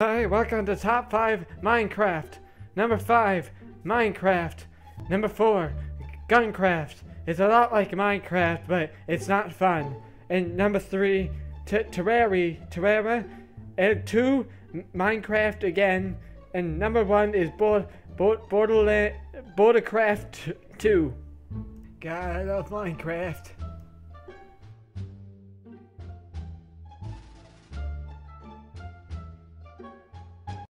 Hi, welcome to Top 5 Minecraft. Number 5, Minecraft. Number 4, Guncraft. It's a lot like Minecraft, but it's not fun. And number 3, Terraria. And 2, Minecraft again. And number 1 is Bordercraft 2. God, I love Minecraft.